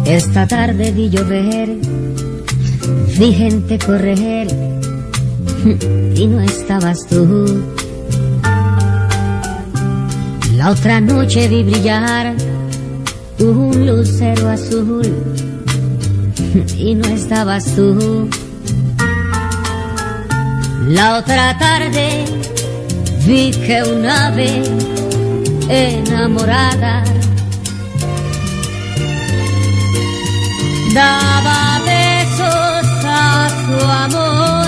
Esta tarde vi llover, vi gente correr y no estabas tú. La otra noche vi brillar un lucero azul y no estabas tú. La otra tarde vi que un ave enamorada daba besos a su amor,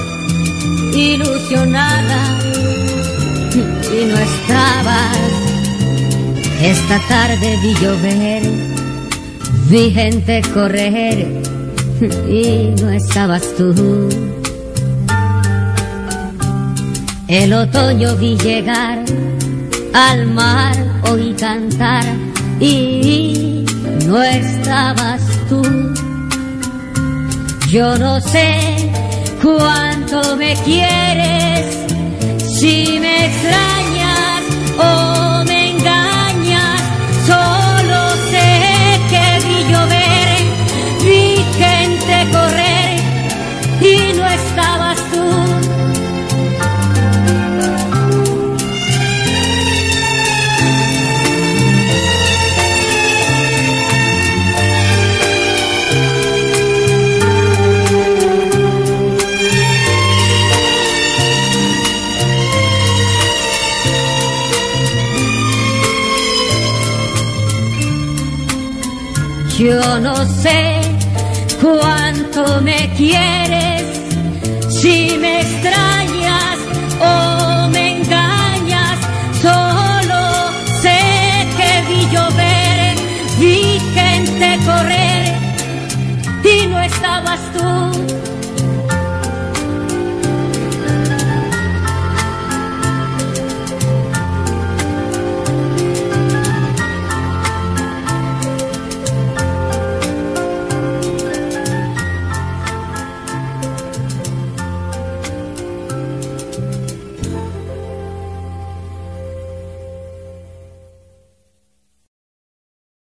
ilusionada, y no estabas. Esta tarde vi llover, vi gente correr y no estabas tú. El otoño vi llegar, al mar oí cantar y no estabas tú. Yo no sé cuánto me quieres, si me extrañas o me engañas. Solo sé que vi llover, vi gente correr y no estabas tú. Yo no sé cuánto me quieres, si me extrañas o me engañas. Solo sé que vi llover, vi gente correr y no estabas tú.